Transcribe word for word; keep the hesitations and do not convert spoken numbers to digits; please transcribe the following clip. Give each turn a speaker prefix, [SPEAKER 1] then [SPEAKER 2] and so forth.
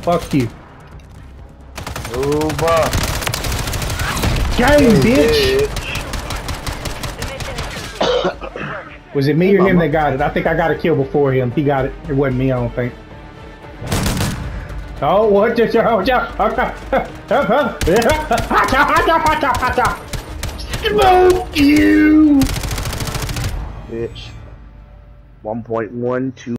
[SPEAKER 1] Fuck you.
[SPEAKER 2] Move up.
[SPEAKER 1] Game, bitch! Was it me or him that got it? I think I got a kill before him. He got it. It wasn't me, I don't think. Oh, what did you... Oh, Smoke you!
[SPEAKER 2] Bitch. one point one two